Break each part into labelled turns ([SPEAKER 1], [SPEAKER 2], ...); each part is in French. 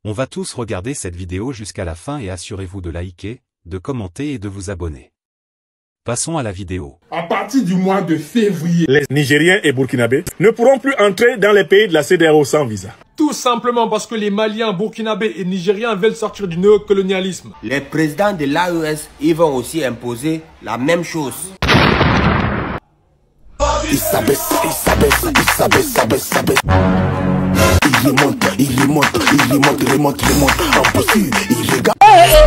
[SPEAKER 1] On va tous regarder cette vidéo jusqu'à la fin et assurez-vous de liker, de commenter et de vous abonner. Passons à la vidéo.
[SPEAKER 2] À partir du mois de février,
[SPEAKER 3] les Nigériens et Burkinabés ne pourront plus entrer dans les pays de la CEDEAO sans visa.
[SPEAKER 4] Tout simplement parce que les Maliens, Burkinabés et Nigériens veulent sortir du néocolonialisme.
[SPEAKER 5] Les présidents de l'AES, ils vont aussi imposer la même chose.
[SPEAKER 6] Il s'abaisse. Il remonte. En posture, il regarde.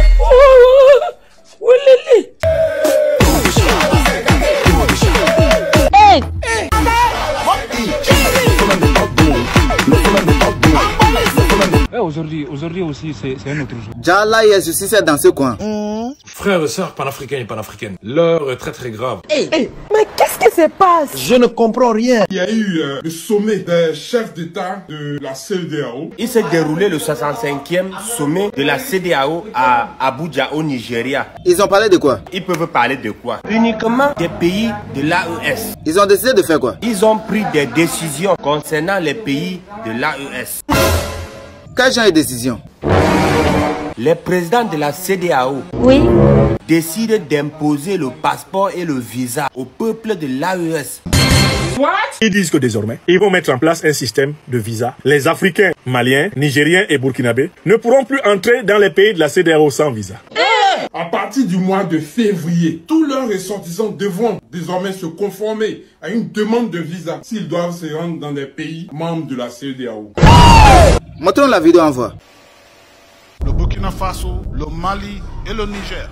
[SPEAKER 7] Aujourd'hui aussi, c'est un autre jour.
[SPEAKER 8] Djala est justice dans ce coin.
[SPEAKER 4] Frères et sœurs panafricains et panafricaines, l'heure est très grave.
[SPEAKER 9] Mais qu'est-ce qui se passe?
[SPEAKER 8] Je ne comprends rien.
[SPEAKER 2] Il y a eu le sommet des chefs d'État de la CEDEAO.
[SPEAKER 5] Il s'est déroulé le 65e sommet de la CEDEAO à Abuja au Nigeria.
[SPEAKER 8] Ils ont parlé de quoi?
[SPEAKER 5] Ils peuvent parler de quoi? Uniquement des pays de l'AES.
[SPEAKER 8] Ils ont décidé de faire quoi?
[SPEAKER 5] Ils ont pris des décisions concernant les pays de l'AES.
[SPEAKER 8] Quel genre de décision?
[SPEAKER 5] Les présidents de la CEDEAO décident d'imposer le passeport et le visa au peuple de l'AES.
[SPEAKER 3] Ils disent que désormais, ils vont mettre en place un système de visa. Les Africains, Maliens, Nigériens et Burkinabés ne pourront plus entrer dans les pays de la CEDEAO sans visa.
[SPEAKER 2] À partir du mois de février, tous leurs ressortissants devront désormais se conformer à une demande de visa s'ils doivent se rendre dans des pays membres de la CEDEAO.
[SPEAKER 8] Montrons la vidéo en voix.
[SPEAKER 10] Le Burkina Faso, le Mali et le Niger.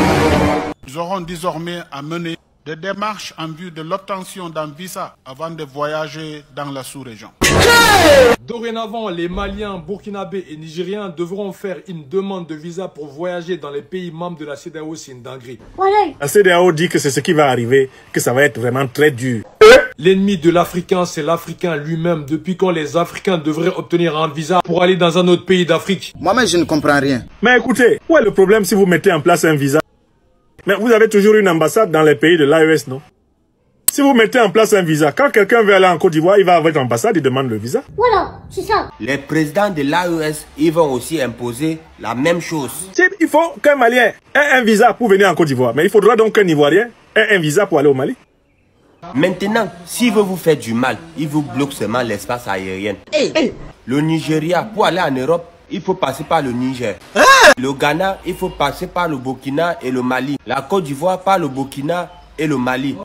[SPEAKER 10] Ils auront désormais à mener des démarches en vue de l'obtention d'un visa avant de voyager dans la sous-région.
[SPEAKER 4] Dorénavant, les Maliens, Burkinabés et Nigériens devront faire une demande de visa pour voyager dans les pays membres de la CEDEAO. C'est une dinguerie.
[SPEAKER 3] La CEDEAO dit que c'est ce qui va arriver, que ça va être vraiment très dur.
[SPEAKER 4] L'ennemi de l'Africain, c'est l'Africain lui-même. Depuis quand les Africains devraient obtenir un visa pour aller dans un autre pays d'Afrique?
[SPEAKER 8] Moi-même, je ne comprends rien.
[SPEAKER 3] Mais écoutez, où est le problème si vous mettez en place un visa? Mais vous avez toujours une ambassade dans les pays de l'AES, non? Si vous mettez en place un visa, quand quelqu'un veut aller en Côte d'Ivoire, il va à votre ambassade, il demande le visa.
[SPEAKER 9] Voilà, c'est ça.
[SPEAKER 5] Les présidents de l'AES, ils vont aussi imposer la même chose.
[SPEAKER 3] Il faut qu'un Malien ait un visa pour venir en Côte d'Ivoire. Mais il faudra donc qu'un Ivoirien ait un visa pour aller au Mali.
[SPEAKER 5] Maintenant, s'il veut vous faire du mal, il vous bloque seulement l'espace aérien. Le Nigeria, pour aller en Europe, il faut passer par le Niger. Le Ghana, il faut passer par le Burkina et le Mali. La Côte d'Ivoire par le Burkina et le Mali.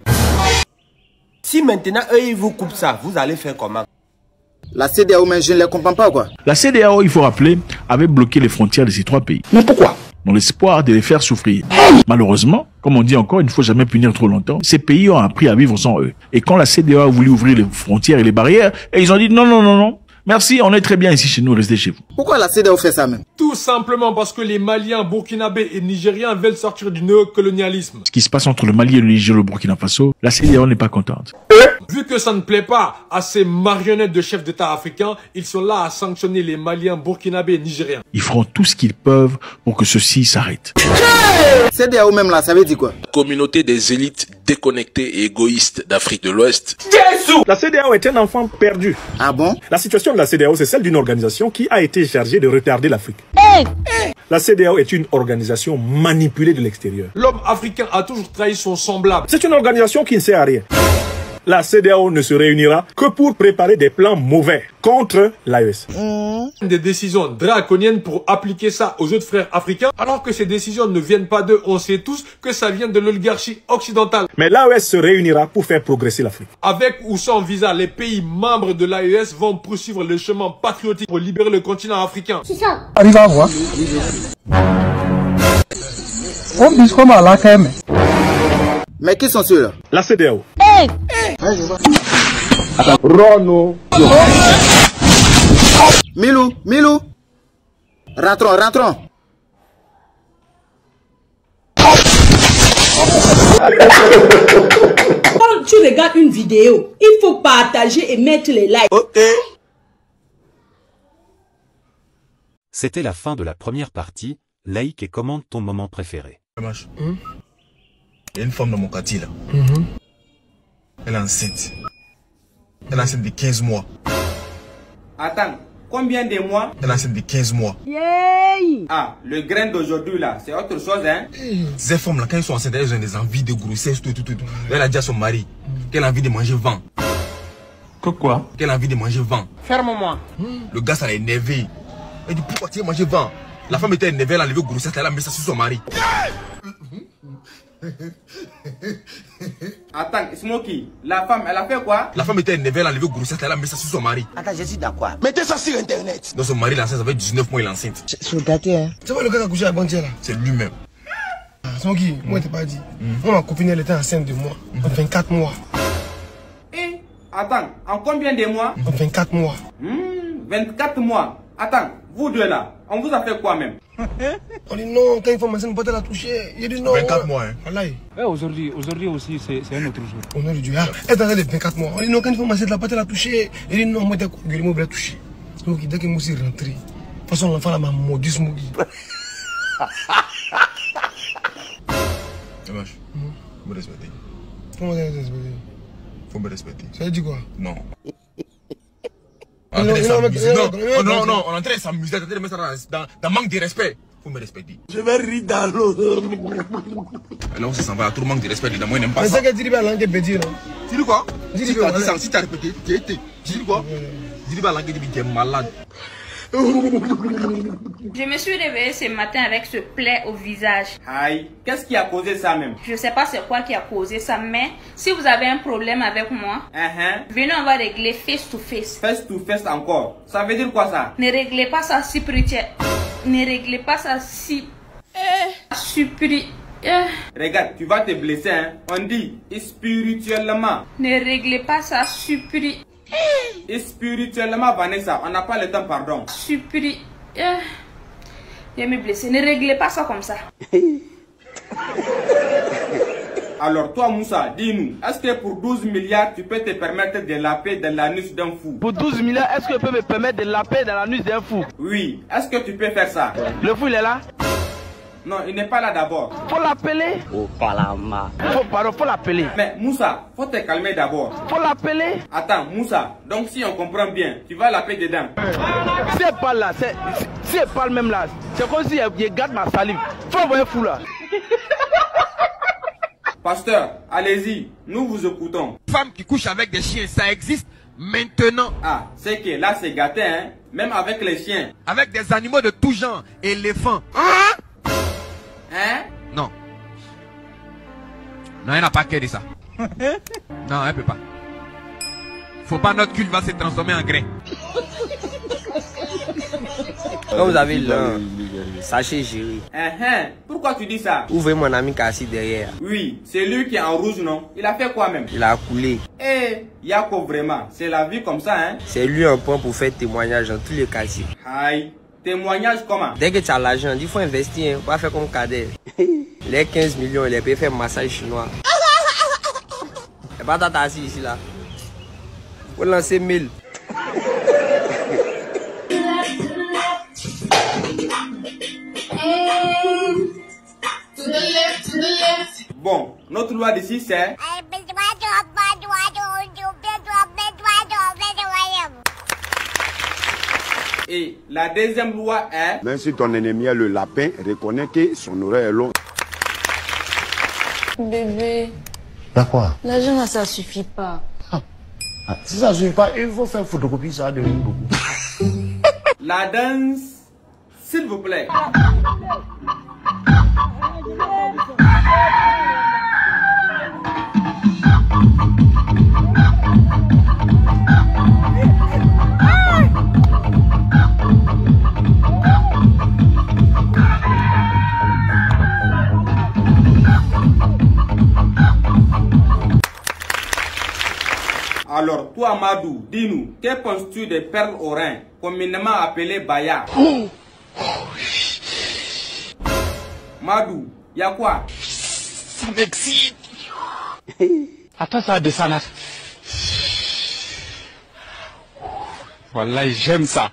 [SPEAKER 5] Si maintenant, eux, ils vous coupent ça, vous allez faire comment?
[SPEAKER 8] La CEDEAO, mais je ne les comprends pas, quoi.
[SPEAKER 11] La CEDEAO, il faut rappeler, avait bloqué les frontières de ces trois pays.
[SPEAKER 8] Mais pourquoi?
[SPEAKER 11] Dans l'espoir de les faire souffrir. Malheureusement, comme on dit encore, il ne faut jamais punir trop longtemps. Ces pays ont appris à vivre sans eux. Et quand la CEDEAO a voulu ouvrir les frontières et les barrières, et ils ont dit non. Merci, on est très bien ici chez nous, restez chez vous.
[SPEAKER 8] Pourquoi la CEDEAO fait ça même?
[SPEAKER 4] Tout simplement parce que les Maliens, Burkinabés et Nigériens veulent sortir du néocolonialisme.
[SPEAKER 11] Ce qui se passe entre le Mali et le Niger et le Burkina Faso, la CEDEAO n'est pas contente.
[SPEAKER 4] Vu que ça ne plaît pas à ces marionnettes de chefs d'État africains, ils sont là à sanctionner les Maliens, Burkinabés et Nigériens.
[SPEAKER 11] Ils feront tout ce qu'ils peuvent pour que ceci s'arrête.
[SPEAKER 8] CEDEAO même là, ça veut dire quoi?
[SPEAKER 12] Communauté des élites déconnectées et égoïstes d'Afrique de l'Ouest.
[SPEAKER 3] La CEDEAO est un enfant perdu.
[SPEAKER 8] Ah bon?
[SPEAKER 3] La situation de la CEDEAO, c'est celle d'une organisation qui a été chargée de retarder l'Afrique. La CEDEAO est une organisation manipulée de l'extérieur.
[SPEAKER 4] L'homme africain a toujours trahi son semblable.
[SPEAKER 3] C'est une organisation qui ne sert à rien. La CEDEAO ne se réunira que pour préparer des plans mauvais contre l'AES.
[SPEAKER 4] Des décisions draconiennes pour appliquer ça aux autres frères africains, alors que ces décisions ne viennent pas d'eux. On sait tous que ça vient de l'oligarchie occidentale.
[SPEAKER 3] Mais l'AES se réunira pour faire progresser l'Afrique.
[SPEAKER 4] Avec ou sans visa, les pays membres de l'AES vont poursuivre le chemin patriotique pour libérer le continent africain.
[SPEAKER 9] C'est ça.
[SPEAKER 7] Arrive à voir. On dit comme à la KM.
[SPEAKER 8] Mais qui sont ceux-là?
[SPEAKER 3] La CEDEAO.
[SPEAKER 8] Rono. Milou. Rentrons.
[SPEAKER 13] Quand tu regardes une vidéo, il faut partager et mettre les likes.
[SPEAKER 8] Ok.
[SPEAKER 1] C'était la fin de la première partie. Like et commente ton moment préféré.
[SPEAKER 14] Il y a une femme dans mon quartier là. Elle est enceinte. Elle est enceinte de 15 mois.
[SPEAKER 5] Attends, Combien de mois?
[SPEAKER 14] Elle est enceinte de 15 mois.
[SPEAKER 13] Yay!
[SPEAKER 5] Ah, le grain d'aujourd'hui là, c'est autre chose, hein?
[SPEAKER 14] Ces femmes là, quand elles sont enceintes, elles ont des envies de grossesse, tout. Elle a dit à son mari qu'elle a envie de manger vent.
[SPEAKER 3] Quoi?
[SPEAKER 14] Qu'elle a envie de manger vent.
[SPEAKER 9] Ferme-moi.
[SPEAKER 14] Le gars, ça l'a énervé. Elle dit pourquoi tu veux manger vent? La femme était énervée, elle a enlevé grossesse, elle a mis ça sur son mari.
[SPEAKER 5] Attends, Smokey, la femme, elle a fait quoi?
[SPEAKER 14] La femme était énervée, elle a enlevé grossesse, elle a mis ça sur son mari.
[SPEAKER 8] Attends, je suis d'accord.
[SPEAKER 6] Mettez ça sur internet.
[SPEAKER 14] Donc son mari l'enceinte, ça fait 19 mois, il est enceinte.
[SPEAKER 8] C'est gâté, hein.
[SPEAKER 15] C'est pas le gars qui a couché à Bandier là?
[SPEAKER 14] C'est lui-même.
[SPEAKER 15] Smokey, moi je t'ai pas dit. Moi ma copine elle était enceinte de moi. En 24 mois.
[SPEAKER 5] Eh, attends, en combien de mois?
[SPEAKER 15] En 24 mois.
[SPEAKER 5] 24 mois. Attends, vous deux là, on vous a fait quoi même?
[SPEAKER 15] On dit non, quand une femme enceinte, peut-être la toucher. Il dit non.
[SPEAKER 14] 24 mois, hein.
[SPEAKER 15] Voilà.
[SPEAKER 7] Aujourd'hui aussi, c'est un autre jour.
[SPEAKER 15] On a dit, elle est enceinte de 24 mois. On dit non, quand une femme enceinte, peut-être la toucher. Il dit non, moi je vais toucher. Donc dès que moi je suis rentré, de toute façon l'enfant là m'a maudit Smokey.
[SPEAKER 14] Dommage. Faut me respecter.
[SPEAKER 15] Comment ça respecter?
[SPEAKER 14] Faut me respecter.
[SPEAKER 15] Ça veut dire quoi?
[SPEAKER 14] Non.
[SPEAKER 15] Non,
[SPEAKER 14] on est en train de s'amuser, de mettre ça dans manque de respect. Faut me respecter.
[SPEAKER 6] Je vais rire dans l'eau.
[SPEAKER 14] Là où ça s'en va, tout le manque de respect, moi je n'aime pas
[SPEAKER 15] ça.
[SPEAKER 14] ça.
[SPEAKER 15] Mais c'est que Diriba langue petit là.
[SPEAKER 14] Tu dis quoi?
[SPEAKER 15] Si tu as
[SPEAKER 14] dit ça, si tu as répété, tu étais. Tu dis quoi? Diriba langue tu es malade.
[SPEAKER 16] Je me suis réveillée ce matin avec ce plaie au visage.
[SPEAKER 5] Aïe, qu'est-ce qui a causé ça même?
[SPEAKER 16] Je sais pas c'est quoi qui a causé ça, mais si vous avez un problème avec moi, venez on va régler face to face.
[SPEAKER 5] Face to face encore? Ça veut dire quoi ça?
[SPEAKER 16] Ne réglez pas ça spirituel. Ne réglez pas ça si...
[SPEAKER 5] Regarde, tu vas te blesser, hein. On dit spirituellement.
[SPEAKER 16] Ne réglez pas ça
[SPEAKER 5] spirituellement, Vanessa, on n'a pas le temps, pardon.
[SPEAKER 16] Je vais me blesser. Ne réglez pas ça comme ça.
[SPEAKER 5] Alors toi Moussa, dis-nous, est-ce que pour 12 milliards, tu peux te permettre de laper dans l'anus d'un fou?
[SPEAKER 17] Pour 12 milliards, est-ce que je peux me permettre de laper dans l'anus d'un fou?
[SPEAKER 5] Oui, est-ce que tu peux faire ça?
[SPEAKER 17] Le fou il est là?
[SPEAKER 5] Non, il n'est pas là d'abord.
[SPEAKER 17] Faut l'appeler?
[SPEAKER 5] Oh, pas la main.
[SPEAKER 17] Faut l'appeler.
[SPEAKER 5] Mais Moussa, faut te calmer d'abord.
[SPEAKER 17] Faut l'appeler?
[SPEAKER 5] Attends, Moussa, donc si on comprend bien, tu vas l'appeler dedans.
[SPEAKER 17] Si elle parle là, si elle parle même là, c'est comme si elle garde ma salive. Faut envoyer un fou là.
[SPEAKER 5] Pasteur, allez-y, nous vous écoutons.
[SPEAKER 18] Femme qui couche avec des chiens, ça existe maintenant.
[SPEAKER 5] Ah, c'est que là c'est gâté, hein. Même avec les chiens.
[SPEAKER 18] Avec des animaux de tout genre, éléphants.
[SPEAKER 5] Hein?
[SPEAKER 18] Non. Non, elle n'a pas qu'à dire ça. Non, elle peut pas. Faut pas notre cul va se transformer en grain.
[SPEAKER 5] Quand vous avez l'un, sachez gérer. Pourquoi tu dis ça?
[SPEAKER 19] Ouvrez mon ami Kassi derrière.
[SPEAKER 5] Oui, c'est lui qui est en rouge, non? Il a fait quoi même?
[SPEAKER 19] Il a coulé.
[SPEAKER 5] Eh, Yako vraiment, c'est la vie comme ça, hein?
[SPEAKER 19] C'est lui un point pour faire témoignage dans tous les quartiers.
[SPEAKER 5] Aïe, témoignage comment?
[SPEAKER 19] Dès que tu as l'argent, il faut investir, hein, pas faire comme Kader. Les 15 millions, il peut faire massage chinois. Et pas t'assis ici là. Faut lancer 1000.
[SPEAKER 5] Bon, notre loi d'ici c'est... Et la deuxième loi est...
[SPEAKER 20] Même si ton ennemi est le lapin, reconnais que son oreille est longue.
[SPEAKER 21] Bébé.
[SPEAKER 20] D'accord.
[SPEAKER 21] L'argent là, ça suffit pas.
[SPEAKER 20] Si ça suffit pas, il faut faire photocopie, ça va devenir beaucoup.
[SPEAKER 5] La danse, s'il vous plaît. Alors, toi, Madou, dis-nous, que penses-tu des perles au rein, communément appelées Baya? Madou, y'a quoi?
[SPEAKER 6] Ça m'excite.
[SPEAKER 7] Attends, ça descend là. Voilà, j'aime ça.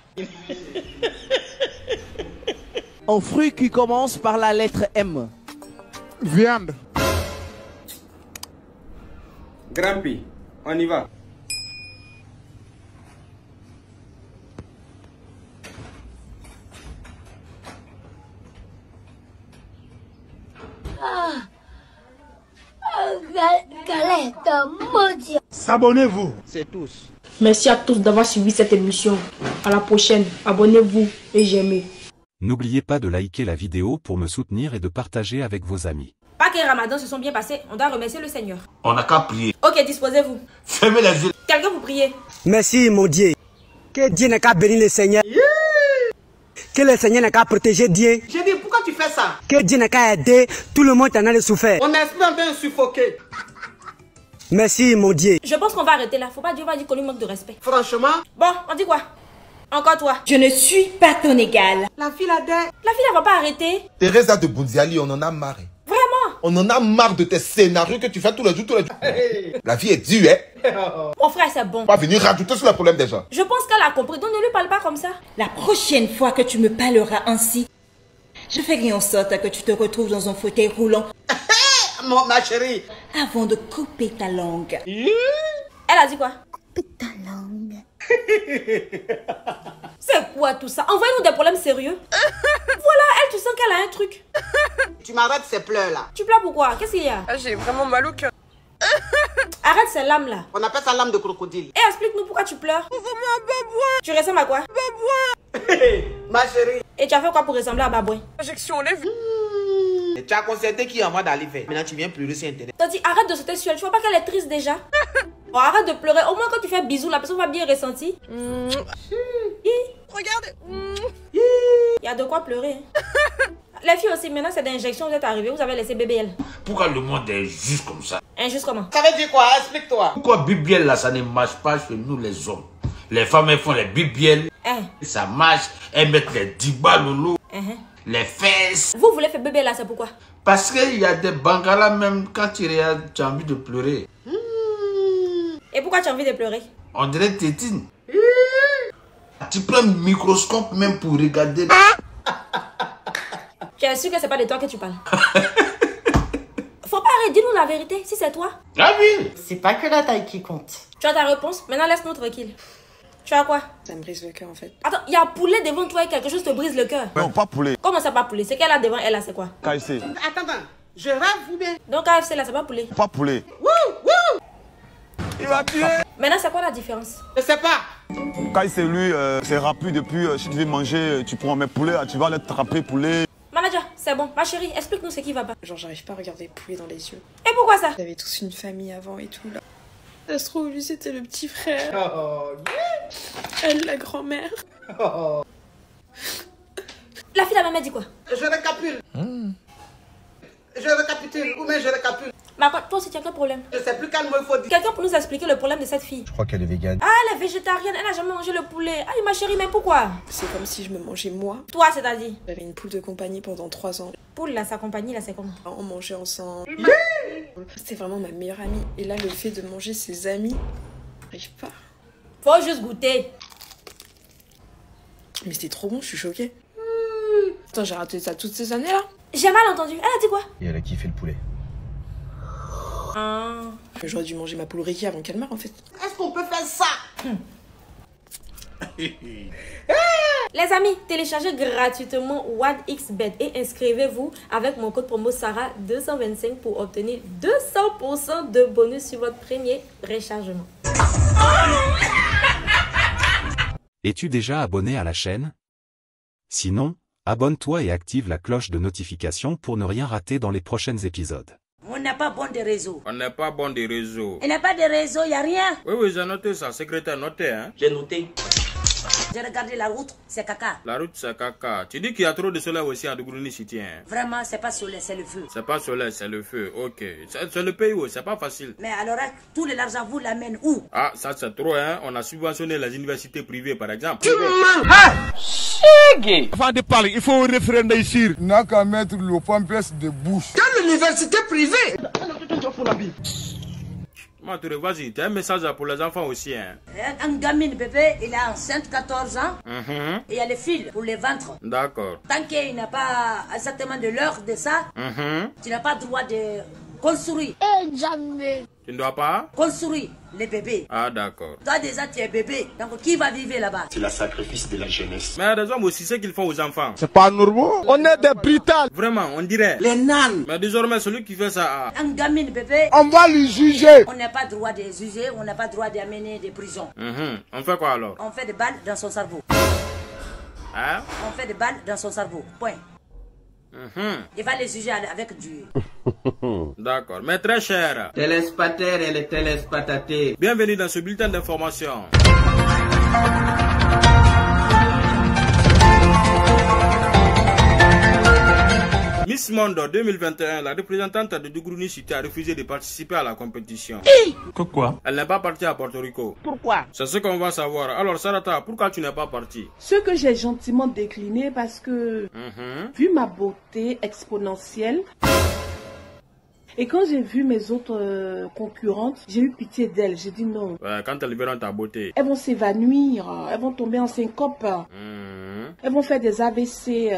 [SPEAKER 22] Un fruit qui commence par la lettre M.
[SPEAKER 10] Viande.
[SPEAKER 5] Grampi, on y va.
[SPEAKER 6] S'abonnez-vous.
[SPEAKER 17] C'est tous.
[SPEAKER 22] Merci à tous d'avoir suivi cette émission. À la prochaine. Abonnez-vous et j'aime.
[SPEAKER 1] N'oubliez pas de liker la vidéo pour me soutenir et de partager avec vos amis.
[SPEAKER 2] Pas que les ramadans se sont bien passés, on doit remercier le Seigneur.
[SPEAKER 6] On n'a qu'à prier.
[SPEAKER 2] Ok, disposez-vous.
[SPEAKER 6] Fermez les yeux.
[SPEAKER 2] Quelqu'un vous priez.
[SPEAKER 11] Merci mon Dieu. Que Dieu n'a qu'à bénir le Seigneur. Que le Seigneur n'a qu'à protéger Dieu.
[SPEAKER 17] J'ai dit, pourquoi tu fais ça?
[SPEAKER 11] Que Dieu n'a qu'à aider tout le monde en a de souffrir.
[SPEAKER 17] On est en train de suffoquer.
[SPEAKER 11] Merci mon Dieu.
[SPEAKER 2] Je pense qu'on va arrêter là. Faut pas dire, on va dire qu'on lui manque de respect.
[SPEAKER 17] Franchement.
[SPEAKER 2] Bon, on dit quoi? Encore toi. Je ne suis pas ton égal.
[SPEAKER 17] La fille a des...
[SPEAKER 2] La fille, elle va pas arrêter.
[SPEAKER 23] Teresa de Bunziali, on en a marre.
[SPEAKER 2] Vraiment?
[SPEAKER 23] On en a marre de tes scénarios que tu fais tous les jours, La vie est dure, hein?
[SPEAKER 2] Mon frère, c'est bon.
[SPEAKER 23] On va venir rajouter sur le problème des gens.
[SPEAKER 2] Je pense qu'elle a compris, donc ne lui parle pas comme ça.
[SPEAKER 21] La prochaine fois que tu me parleras ainsi, je ferai en sorte que tu te retrouves dans un fauteuil roulant.
[SPEAKER 17] Ma chérie.
[SPEAKER 21] Avant de couper ta langue.
[SPEAKER 2] Elle a dit quoi?
[SPEAKER 21] Couper ta langue.
[SPEAKER 2] C'est quoi tout ça? Envoyez-nous des problèmes sérieux. Voilà, elle, tu sens qu'elle a un truc.
[SPEAKER 17] Tu m'arrêtes ces pleurs là.
[SPEAKER 2] Tu pleures pourquoi? Qu'est-ce qu'il y a?
[SPEAKER 17] J'ai vraiment mal au cœur.
[SPEAKER 2] Arrête ces lames là.
[SPEAKER 17] On appelle ça lame de crocodile.
[SPEAKER 2] Et explique-nous pourquoi tu pleures. Tu ressembles à quoi?
[SPEAKER 17] Ma chérie.
[SPEAKER 2] Et tu as fait quoi pour ressembler à Babouin?
[SPEAKER 17] Injection, les vues. Et tu as constaté qu'il y a moi dans l'hiver. Maintenant tu viens pleurer sur internet.
[SPEAKER 2] T'as dit arrête de sauter sur elle. Tu vois pas qu'elle est triste déjà? Oh, arrête de pleurer. Au moins quand tu fais bisous, la personne va bien ressentir.
[SPEAKER 17] Regarde.
[SPEAKER 2] Il y a de quoi pleurer. Les filles aussi, maintenant c'est des injections, vous êtes arrivés, vous avez laissé bébé elle.
[SPEAKER 6] Pourquoi le monde est juste comme ça?
[SPEAKER 2] Injuste comment?
[SPEAKER 17] Ça veut dire quoi? Explique-toi.
[SPEAKER 6] Pourquoi bibiel là, ça ne marche pas chez nous les hommes? Les femmes elles font les bibiel. Ça marche. Elles mettent les diba lolo. Les fesses.
[SPEAKER 2] Vous voulez faire bébé là, c'est pourquoi?
[SPEAKER 6] Parce qu'il y a des bangalas même quand tu regardes, tu as envie de pleurer.
[SPEAKER 2] Et pourquoi tu as envie de pleurer?
[SPEAKER 6] On dirait tétine. Tu prends un microscope même pour regarder.
[SPEAKER 2] Tu es sûr que c'est pas de toi que tu parles? Faut pas arrêter, dis-nous la vérité, si c'est toi.
[SPEAKER 6] Ah oui.
[SPEAKER 21] C'est pas que la taille qui compte.
[SPEAKER 2] Tu as ta réponse, maintenant laisse-nous tranquille. Tu as quoi?
[SPEAKER 24] Ça me brise le cœur en fait.
[SPEAKER 2] Attends, il y a un poulet devant toi et quelque chose te brise le cœur.
[SPEAKER 23] Non, pas poulet.
[SPEAKER 2] Comment ça pas poulet? C'est qu'elle a devant elle là, c'est quoi?
[SPEAKER 23] KFC.
[SPEAKER 17] Attends, je rêve ou bien?
[SPEAKER 2] Donc KFC là, c'est pas poulet.
[SPEAKER 23] Pas poulet.
[SPEAKER 17] Wouh. Il va tuer.
[SPEAKER 2] Maintenant, c'est quoi la différence?
[SPEAKER 17] Je sais pas.
[SPEAKER 23] KFC, lui, c'est rapide. Et puis, si tu veux manger, tu prends mes poulets, tu vas les trapper poulet.
[SPEAKER 2] Manager, c'est bon. Ma chérie, explique-nous ce qui va pas.
[SPEAKER 24] Genre, j'arrive pas à regarder poulet dans les yeux.
[SPEAKER 2] Et pourquoi ça?
[SPEAKER 24] J'avais tous une famille avant et tout là. Ça se trouve, lui, c'était le petit frère. Elle, la grand-mère.
[SPEAKER 2] La fille, la maman dit quoi?
[SPEAKER 17] Je récapitule. Je récapitule. Ou bien je récapitule.
[SPEAKER 2] Mais toi aussi, tu as quel problème?
[SPEAKER 17] Je sais plus quel mot il faut dire.
[SPEAKER 2] Quelqu'un pour nous expliquer le problème de cette fille?
[SPEAKER 23] Je crois qu'elle est végane.
[SPEAKER 2] Ah, elle est végétarienne, elle n'a jamais mangé le poulet. Ah, ma chérie, mais pourquoi?
[SPEAKER 24] C'est comme si je me mangeais moi.
[SPEAKER 2] Toi, c'est-à-dire?
[SPEAKER 24] J'avais une poule de compagnie pendant 3 ans.
[SPEAKER 2] Poule, là, sa compagnie, là, c'est comment?
[SPEAKER 24] On mangeait ensemble. C'était vraiment ma meilleure amie. Et là, le fait de manger ses amis, j'arrive pas.
[SPEAKER 2] Faut juste goûter.
[SPEAKER 24] Mais c'était trop bon, je suis choquée. Attends, j'ai raté ça toutes ces années-là.
[SPEAKER 2] J'ai mal entendu. Elle a dit quoi?
[SPEAKER 23] Et elle a kiffé le poulet.
[SPEAKER 24] J'aurais dû manger ma poule Ricky avant qu'elle meure en fait.
[SPEAKER 17] Est-ce qu'on peut faire ça?
[SPEAKER 2] Les amis, téléchargez gratuitement OneXBet et inscrivez-vous avec mon code promo Sarah225 pour obtenir 200% de bonus sur votre premier rechargement.
[SPEAKER 1] Es-tu déjà abonné à la chaîne? Sinon, abonne-toi et active la cloche de notification pour ne rien rater dans les prochains épisodes.
[SPEAKER 21] On n'a pas bon de réseau.
[SPEAKER 12] On n'est pas bon de réseau.
[SPEAKER 21] Il n'y a pas de réseau, il n'y a rien.
[SPEAKER 12] Oui, j'ai noté ça. Secrétaire, noté, hein.
[SPEAKER 17] J'ai noté.
[SPEAKER 21] J'ai regardé la route, c'est caca.
[SPEAKER 12] La route, c'est caca. Tu dis qu'il y a trop de soleil aussi à Dougouni City, hein.
[SPEAKER 21] Vraiment, c'est pas soleil, c'est le feu.
[SPEAKER 12] C'est pas soleil, c'est le feu. Ok. C'est le pays où c'est pas facile.
[SPEAKER 21] Mais alors, tout l'argent, vous l'amène où?
[SPEAKER 12] Ah, ça c'est trop, hein. On a subventionné les universités privées, par exemple.
[SPEAKER 17] Tu mens!
[SPEAKER 7] Avant de parler, il faut un référendum ici.
[SPEAKER 23] Il n'a qu'à mettre le pampers de bouche.
[SPEAKER 17] Quelle université privée?
[SPEAKER 12] Mature, vas-y, tu as un message pour les enfants aussi, hein.
[SPEAKER 21] Un gamine bébé, il a enceinte 14 ans. Et il y a les fils pour les ventres.
[SPEAKER 12] D'accord.
[SPEAKER 21] Tant qu'il n'a pas exactement de l'heure de ça, tu n'as pas droit de
[SPEAKER 3] Construire.
[SPEAKER 4] Eh, jamais.
[SPEAKER 6] Tu ne dois pas?
[SPEAKER 3] Construire les bébés.
[SPEAKER 6] Ah, d'accord.
[SPEAKER 3] Toi déjà tu es bébé, donc qui va vivre là-bas?
[SPEAKER 9] C'est le sacrifice de la jeunesse.
[SPEAKER 6] Mais les hommes aussi, ce qu'ils font aux enfants.
[SPEAKER 9] C'est pas normal.
[SPEAKER 15] On est des brutales.
[SPEAKER 6] Vraiment, on dirait.
[SPEAKER 3] Les nanes.
[SPEAKER 6] Mais désormais, celui qui fait ça...
[SPEAKER 3] Un gamin bébé.
[SPEAKER 15] On va le juger.
[SPEAKER 3] On n'a pas droit de juger, on n'a pas droit d'amener des prisons.
[SPEAKER 6] On fait quoi alors?
[SPEAKER 3] On fait des balles dans son cerveau.
[SPEAKER 6] Hein?
[SPEAKER 3] On fait des balles dans son cerveau. Point. Il va les juger avec Dieu.
[SPEAKER 6] D'accord, mais très cher.
[SPEAKER 19] Téléspectateurs et les téléspectateurs.
[SPEAKER 6] Bienvenue dans ce bulletin d'information. Miss Monde 2021, la représentante de Dougrouni Cité a refusé de participer à la compétition.
[SPEAKER 13] Pourquoi?
[SPEAKER 6] Elle n'est pas partie à Porto Rico.
[SPEAKER 13] Pourquoi?
[SPEAKER 6] C'est ce qu'on va savoir. Alors Sarata, pourquoi tu n'es pas partie?
[SPEAKER 24] Ce que j'ai gentiment décliné parce que, vu ma beauté exponentielle, et quand j'ai vu mes autres concurrentes, j'ai eu pitié d'elles. J'ai dit non.
[SPEAKER 6] Ouais, quand elles verront ta beauté.
[SPEAKER 24] Elles vont s'évanouir, elles vont tomber en syncope. Elles vont faire des AVC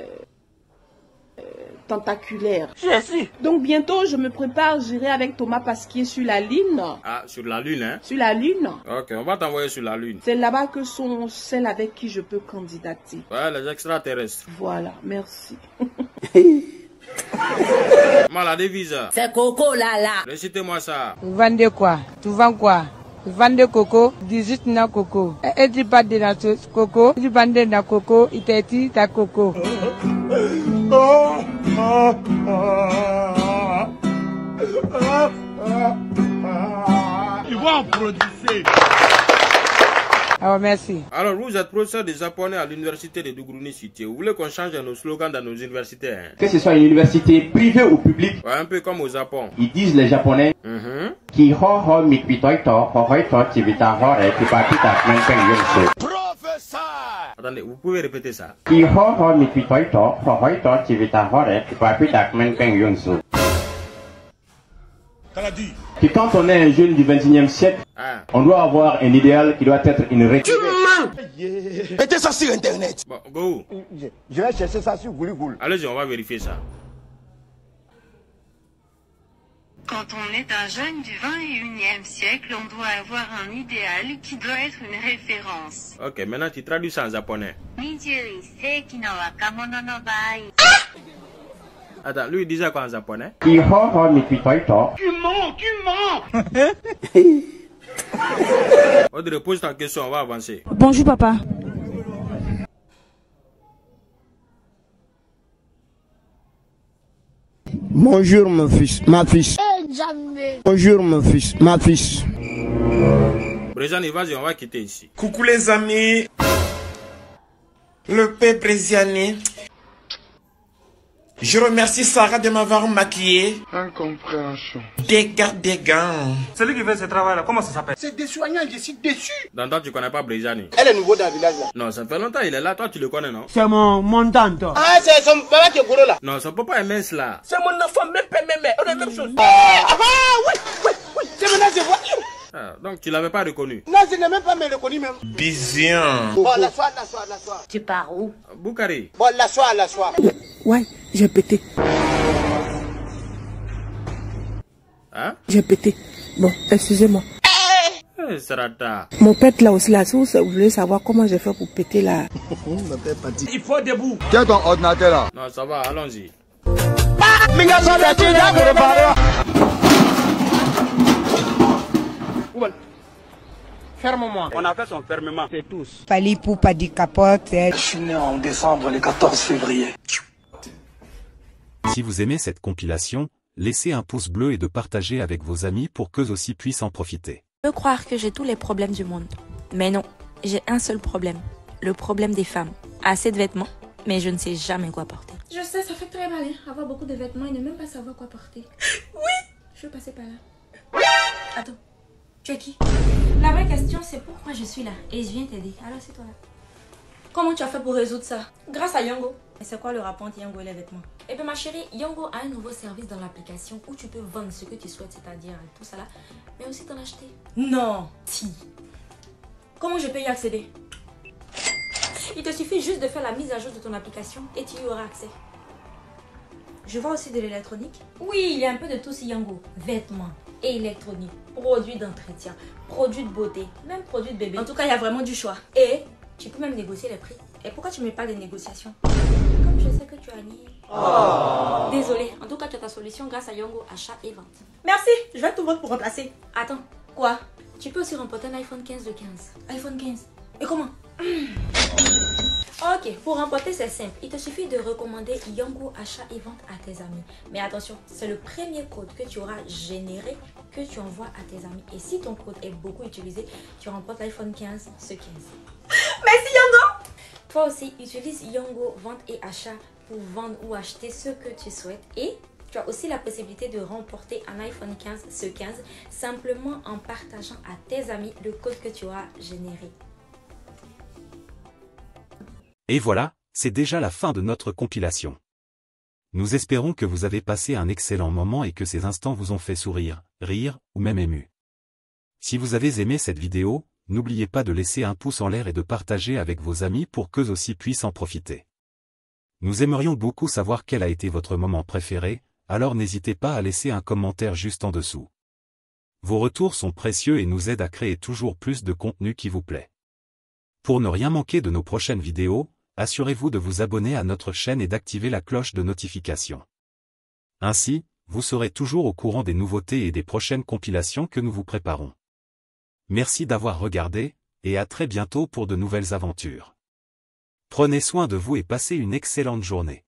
[SPEAKER 24] tentaculaires. Donc bientôt, je me prépare, j'irai avec Thomas Pasquier sur la Lune.
[SPEAKER 6] Ah, sur la Lune, hein?
[SPEAKER 24] Sur la Lune.
[SPEAKER 6] Ok, on va t'envoyer sur la Lune.
[SPEAKER 24] C'est là-bas que sont celles avec qui je peux candidater.
[SPEAKER 6] Ouais, les extraterrestres.
[SPEAKER 24] Voilà, merci.
[SPEAKER 6] Moi, la devise.
[SPEAKER 3] C'est Coco là.
[SPEAKER 6] Récitez-moi ça.
[SPEAKER 25] Vous vendez quoi? Tu vends quoi? Vous vendez coco, 18 na coco. Et tu parles de la sauce coco, tu vends de la coco, il t'a dit ta coco.
[SPEAKER 13] Tu vas en produire.
[SPEAKER 25] Alors merci.
[SPEAKER 6] Alors vous êtes professeur des Japonais à l'université de Dougrouni Cité. Vous voulez qu'on change nos slogans dans nos universités, hein?
[SPEAKER 9] Que ce soit une université privée ou publique.
[SPEAKER 6] Ouais, un peu comme au Japon.
[SPEAKER 9] Ils disent les Japonais. Qui ho ho mikpitoito ho hoito tibita hore kipapita menpeng yunsu.
[SPEAKER 6] Attendez, vous pouvez répéter ça?
[SPEAKER 9] Qui ho ho mikpitoito ho hoito tibita hore kipapita menpeng yunsu. Que quand on est un jeune du 21e siècle, on doit avoir un idéal qui doit être une réalité.
[SPEAKER 15] Mettez ça sur internet.
[SPEAKER 6] Bon, go.
[SPEAKER 15] Je vais chercher ça sur Gouli.
[SPEAKER 6] Allez-y, on va vérifier ça.
[SPEAKER 26] Quand on est un jeune du 21e siècle, on doit avoir un idéal qui doit être une référence.
[SPEAKER 6] Ok, maintenant tu traduis ça en japonais. Attends, lui il disait quoi en japonais?
[SPEAKER 9] Qui ho ho mikpitoito.
[SPEAKER 13] Tu mens.
[SPEAKER 6] Audrey, pose ta question, on va avancer.
[SPEAKER 22] Bonjour papa.
[SPEAKER 15] Bonjour mon fils, ma fils.
[SPEAKER 4] Jamais.
[SPEAKER 15] Bonjour mon fils, ma fils.
[SPEAKER 6] Brézani, vas-y, on va quitter ici.
[SPEAKER 27] Coucou les amis. Le père Bréziani. Je remercie Sarah de m'avoir maquillé.
[SPEAKER 15] Incompréhension.
[SPEAKER 27] Des gants.
[SPEAKER 13] Celui qui fait ce travail-là, comment ça s'appelle?
[SPEAKER 15] C'est des soignants, je suis déçu.
[SPEAKER 6] Dantan, tu connais pas Brézani?
[SPEAKER 15] Elle est nouveau dans le village là.
[SPEAKER 6] Non, ça fait longtemps, il est là, toi tu le connais, non?
[SPEAKER 15] C'est mon tante. Ah, c'est son papa qui est gros là.
[SPEAKER 6] Non, son papa est mince là.
[SPEAKER 15] C'est mon enfant, même père, même mère. On est la même chose. Oui. C'est maintenant je vois.
[SPEAKER 6] Ah, donc tu l'avais pas reconnu?
[SPEAKER 15] Non, je n'ai même pas me reconnu même.
[SPEAKER 27] Bizien.
[SPEAKER 15] Bon, la soirée.
[SPEAKER 3] Tu pars où?
[SPEAKER 6] Boukari.
[SPEAKER 15] Bon, la soirée.
[SPEAKER 24] Ouais, j'ai pété.
[SPEAKER 6] Hein?
[SPEAKER 24] J'ai pété. Bon, excusez-moi.
[SPEAKER 6] Sarata.
[SPEAKER 24] Mon pète là aussi là, si vous voulez savoir comment j'ai fait pour péter là.
[SPEAKER 13] Il faut debout.
[SPEAKER 15] Tiens ton ordinateur là.
[SPEAKER 6] Non, ça va, allons-y.
[SPEAKER 13] Ferme-moi. On a fait son fermement. C'est tous.
[SPEAKER 25] Pali pour pas dit capote.
[SPEAKER 9] Je suis né en décembre, le 14 février.
[SPEAKER 1] Si vous aimez cette compilation, laissez un pouce bleu et de partager avec vos amis pour qu'eux aussi puissent en profiter.
[SPEAKER 2] Je peux croire que j'ai tous les problèmes du monde. Mais non, j'ai un seul problème. Le problème des femmes. Assez de vêtements, mais je ne sais jamais quoi porter. Je sais, ça fait très mal, hein, avoir beaucoup de vêtements et ne même pas savoir quoi porter. Oui! Je vais passer par là. Attends, tu es qui? La vraie question, c'est pourquoi je suis là. Et je viens t'aider. Alors c'est toi là. Comment tu as fait pour résoudre ça? Grâce à Yango. Et c'est quoi le rapport entre Yango et les vêtements? Eh bien ma chérie, Yango a un nouveau service dans l'application où tu peux vendre ce que tu souhaites, c'est-à-dire tout ça là, mais aussi t'en acheter. Non, si. Comment je peux y accéder? Il te suffit juste de faire la mise à jour de ton application et tu y auras accès. Je vois aussi de l'électronique. Oui, il y a un peu de tout sur Yango. Vêtements, électronique, produits d'entretien, produits de beauté, même produits de bébé. En tout cas, il y a vraiment du choix. Et tu peux même négocier les prix. Et pourquoi tu me parles de négociation? Comme je sais que tu as nié. Oh. Désolée, en tout cas, tu as ta solution grâce à Yango Achat et Vente. Merci, je vais tout vendre pour remplacer. Attends, quoi? Tu peux aussi remporter un iPhone 15 de 15. iPhone 15. Et comment? Ok, pour remporter c'est simple. Il te suffit de recommander Yango Achat et Vente à tes amis. Mais attention, c'est le premier code que tu auras généré que tu envoies à tes amis. Et si ton code est beaucoup utilisé, tu remportes l'iPhone 15, ce 15. Merci Yango. Toi aussi, utilise Yango Vente et Achat pour vendre ou acheter ce que tu souhaites. Et tu as aussi la possibilité de remporter un iPhone 15, ce 15, simplement en partageant à tes amis le code que tu auras généré.
[SPEAKER 1] Et voilà, c'est déjà la fin de notre compilation. Nous espérons que vous avez passé un excellent moment et que ces instants vous ont fait sourire, rire ou même ému. Si vous avez aimé cette vidéo, n'oubliez pas de laisser un pouce en l'air et de partager avec vos amis pour qu'eux aussi puissent en profiter. Nous aimerions beaucoup savoir quel a été votre moment préféré, alors n'hésitez pas à laisser un commentaire juste en dessous. Vos retours sont précieux et nous aident à créer toujours plus de contenu qui vous plaît. Pour ne rien manquer de nos prochaines vidéos, assurez-vous de vous abonner à notre chaîne et d'activer la cloche de notification. Ainsi, vous serez toujours au courant des nouveautés et des prochaines compilations que nous vous préparons. Merci d'avoir regardé, et à très bientôt pour de nouvelles aventures. Prenez soin de vous et passez une excellente journée.